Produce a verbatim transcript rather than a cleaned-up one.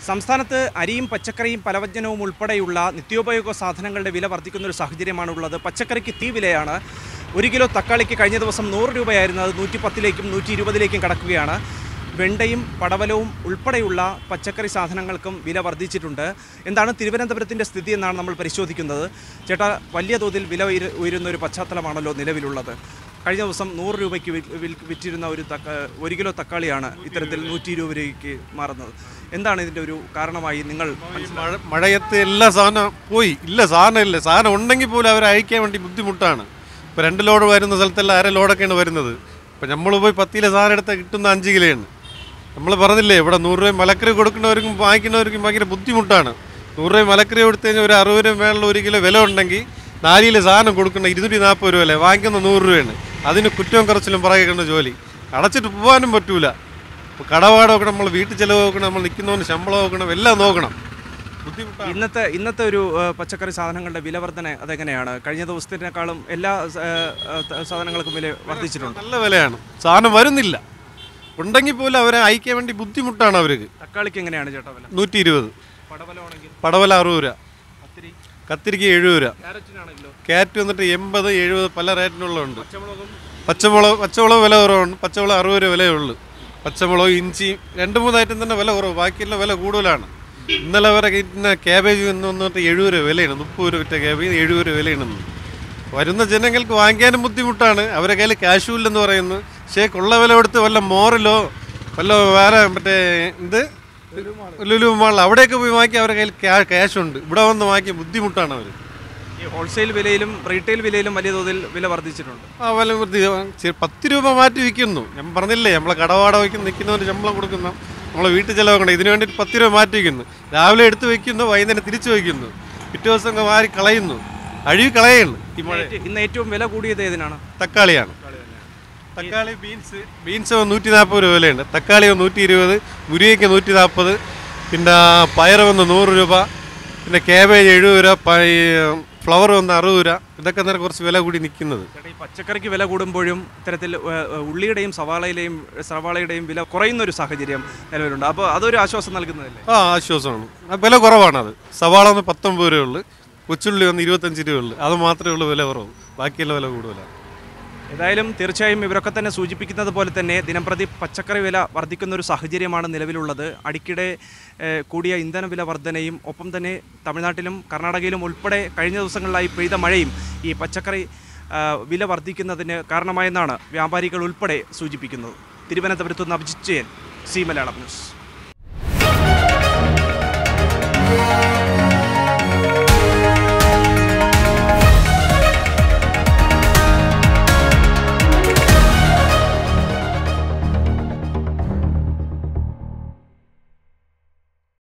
സംസ്ഥാനത്ത് അരിയും പച്ചക്കറിയും പലവ്യഞ്ജനവും ഉൾപ്പെടെയുള്ള നിത്യോപയോഗ സാധനങ്ങളുടെ വില വർദ്ധിക്കുന്ന ഒരു സാഹചര്യമാണുള്ളത്. പച്ചക്കറിക്ക് തീ വിലയാണ്. ഒരു കിലോ തക്കാളിക്ക് കഴിഞ്ഞ ദിവസം നൂറ് രൂപയായിരുന്നത് നൂറ്റി പത്തിലേക്കും നൂറ്റി ഇരുപതിലേക്കും കടക്കുകയാണ്. വെണ്ടയും പടവലവും ഉൾപ്പെടെയുള്ള പച്ചക്കറി സാധനങ്ങൾക്കും വില വർദ്ധിച്ചിട്ടുണ്ട്. എന്താണ് തിരുവനന്തപുരത്തിൻ്റെ സ്ഥിതി എന്നാണ് നമ്മൾ പരിശോധിക്കുന്നത്. ചേട്ടാ, വലിയ തോതിൽ വില ഉയരുന്ന ഒരു പശ്ചാത്തലമാണല്ലോ നിലവിലുള്ളത്. കഴിഞ്ഞ ദിവസം നൂറ് രൂപയ്ക്ക് വിറ്റിരുന്ന ഒരു തക്ക ഒരു കിലോ തക്കാളിയാണ് ഇത്തരത്തിൽ നൂറ്റി ഇരുപത് രൂപയ്ക്ക് മാറുന്നത്. എന്താണ് ഇതിൻ്റെ ഒരു കാരണമായി നിങ്ങൾ? മഴയത്ത് എല്ലാ സാധനം പോയി ഇല്ല, സാധനം ഇല്ല. സാധനം ഉണ്ടെങ്കിൽ പോലും അവരെ അയക്കാൻ വേണ്ടി ബുദ്ധിമുട്ടാണ്. ഇപ്പോൾ രണ്ട് ലോഡ് വരുന്ന സ്ഥലത്തെല്ലാം അര ലോഡൊക്കെയാണ് വരുന്നത്. ഇപ്പം നമ്മൾ പോയി പത്ത് കിലോ സാധനം എടുത്താൽ കിട്ടുന്ന അഞ്ച് കിലോയാണ്. നമ്മൾ പറഞ്ഞില്ലേ, ഇവിടെ നൂറ് രൂപ മലക്കറി കൊടുക്കുന്നവർക്കും വാങ്ങിക്കുന്നവർക്കും ഭയങ്കര ബുദ്ധിമുട്ടാണ്. നൂറ് രൂപ മലക്കറി കൊടുത്തു കഴിഞ്ഞാൽ ഒരു അറുപത് രൂപ മേളിൽ ഒരു കിലോ വില ഉണ്ടെങ്കിൽ നാല് കിലോ സാധനം കൊടുക്കുന്ന ഇരുന്നൂറ്റി നാൽപ്പത് രൂപ അല്ലേ, വാങ്ങിക്കുന്ന നൂറ് രൂപയാണ്. അതിന് കുറ്റവും കുറച്ചിലും പറയുന്ന ജോലി അടച്ചിട്ട് പോകാനും പറ്റൂല. ഇപ്പോൾ കടവാട നോക്കണം, നമ്മൾ വീട്ടിൽ ചിലവ് നോക്കണം, നമ്മൾ നിൽക്കുന്നവന് ശമ്പളം നോക്കണം, എല്ലാം നോക്കണം. ബുദ്ധിമുട്ടാണ്. ഇന്നത്തെ ഇന്നത്തെ ഒരു പച്ചക്കറി സാധനങ്ങളുടെ വില വർധന അതെങ്ങനെയാണ്? കഴിഞ്ഞ ദിവസത്തിനേക്കാളും എല്ലാ സാധനങ്ങൾക്കും വില വർദ്ധിച്ചിട്ടുണ്ട്. നല്ല വിലയാണ്. സാധനം വരുന്നില്ല. ഉണ്ടെങ്കിൽ പോലും അവരെ അയക്കാൻ വേണ്ടി ബുദ്ധിമുട്ടാണ് അവർക്ക്. തക്കാളിക്ക് എങ്ങനെയാണ് ചേട്ടാ വില? നൂറ്റി ഇരുപത്. പടവല അറുപത് രൂപ. കത്തിരിക്ക് എഴുപത് രൂപ. ക്യാരറ്റ് വന്നിട്ട് എൺപത് എഴുപത് പല റേറ്റിനുള്ളതുണ്ട്. പച്ചമുളക് പച്ചമുളക് വില കുറവുണ്ട്. പച്ചമുളക് അറുപത് രൂപ വിലയേ ഉള്ളൂ. പച്ചമുളക് ഇഞ്ചി രണ്ട് മൂന്ന് ഐറ്റം തന്നെ വില കുറവ്, ബാക്കിയെല്ലാം വില കൂടുതലാണ്. ഇന്നലെ വരെ കിട്ടുന്ന ക്യാബേജ് എന്ന് വന്നിട്ട് എഴുപത് രൂപ വിലയാണ്. മുപ്പത് രൂപ കിട്ടിയ ക്യാബേജ് എഴുപത് രൂപ വിലയാണ്. വരുന്ന ജനങ്ങൾക്ക് വാങ്ങിക്കാനും ബുദ്ധിമുട്ടാണ്. അവരുടെ കയ്യിൽ ക്യാഷും ഇല്ലെന്ന് പറയുന്നു. പക്ഷേ കൊള്ള വില കൊടുത്ത് വല്ല മോറിലോ വല്ല വേറെ മറ്റേ ഇത് ലുലു മാളിൽ അവിടെയൊക്കെ പോയി വാങ്ങിക്കാൻ അവരുടെ കയ്യിൽ ക്യാഷുണ്ട്. ഇവിടെ വന്ന് വാങ്ങിക്കാൻ ബുദ്ധിമുട്ടാണ് അവർ. ഈ ഹോൾസെയിൽ വിലയിലും റീറ്റെയിൽ വിലയിലും വലിയ തോതിൽ വില വർദ്ധിച്ചിട്ടുണ്ട്. ആ വില വർദ്ധി പത്ത് രൂപ മാറ്റി വിൽക്കുന്നു. ഞാൻ പറഞ്ഞില്ലേ, നമ്മളെ കടവാട വയ്ക്കുന്ന നിൽക്കുന്നവർ ശമ്പളം കൊടുക്കുന്ന നമ്മളെ വീട്ടിൽ ചിലവാക്കണം. ഇതിനു വേണ്ടിയിട്ട് പത്ത് രൂപ മാറ്റി വയ്ക്കുന്നു. രാവിലെ എടുത്ത് വയ്ക്കുന്നു, വൈകുന്നേരം തിരിച്ചു വയ്ക്കുന്നു, പിറ്റേ ദിവസം മാറി കളയുന്നു, അഴുകി കളയുന്നു. ഈ മഴ ഇന്ന് ഏറ്റവും വില കൂടിയത് ഏതിനാണ്? തക്കാളിയാണ്. തക്കാളി ബീൻസ് ബീൻസ് നൂറ്റി നാൽപ്പത് രൂപ വിലയുണ്ട്. തക്കാളി നൂറ്റി ഇരുപത്, മുരിങ്ങയ്ക്ക് നൂറ്റി നാൽപ്പത്, പിന്നെ പയർ വന്ന് നൂറ് രൂപ, പിന്നെ കാബേജ് എഴുപത് രൂപ, ഫ്ലവർ വന്ന് അറുപത് രൂപ. ഇതൊക്കെ നേരെ കുറച്ച് വില കൂടി നിൽക്കുന്നത്. ഈ പച്ചക്കറിക്ക് വില കൂടുമ്പോഴും ഇത്തരത്തിൽ ഉള്ളിയുടെയും സവാളയിലെയും സവാളയുടെയും വില കുറയുന്ന ഒരു സാഹചര്യം നിലവിലുണ്ട്. അപ്പോൾ അതൊരു ആശ്വാസം നൽകുന്നതല്ലേ? ആ, ആശ്വാസമാണ്. വില കുറവാണത്. സവാള വന്ന് പത്തൊമ്പത് രൂപ ഉള്ളു, കൊച്ചുള്ളി വന്ന് ഇരുപത്തഞ്ച് രൂപ ഉള്ളു. അത് മാത്രമേ ഉള്ളൂ വില കുറവ്, ബാക്കിയുള്ള വില കൂടുതലാണ്. ഏതായാലും തീർച്ചയായും ഇവരൊക്കെ തന്നെ സൂചിപ്പിക്കുന്നത് പോലെ തന്നെ ദിനംപ്രതി പച്ചക്കറി വില വർദ്ധിക്കുന്ന ഒരു സാഹചര്യമാണ് നിലവിലുള്ളത്. അടിക്കിടെ കൂടിയ ഇന്ധന വില വർധനയും ഒപ്പം തന്നെ തമിഴ്നാട്ടിലും കർണാടകയിലും ഉൾപ്പെടെ കഴിഞ്ഞ ദിവസങ്ങളിലായി പെയ്ത മഴയും ഈ പച്ചക്കറി വില വർദ്ധിക്കുന്നതിന് കാരണമായെന്നാണ് വ്യാപാരികൾ ഉൾപ്പെടെ സൂചിപ്പിക്കുന്നത്. തിരുവനന്തപുരത്ത് നിന്ന് അഭിജിത്ത് ജയൻ, സീ മലയാളം ന്യൂസ്.